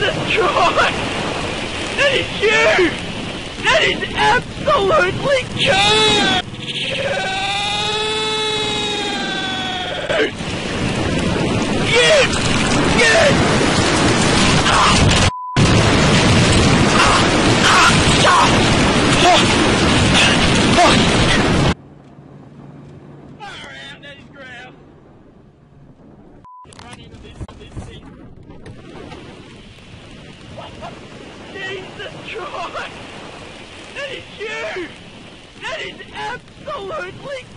Jesus Christ! That is huge! That is absolutely huge! Yes! Yes! Far out, that is ground! Run into this thing. Jesus Christ! That is huge! That is absolutely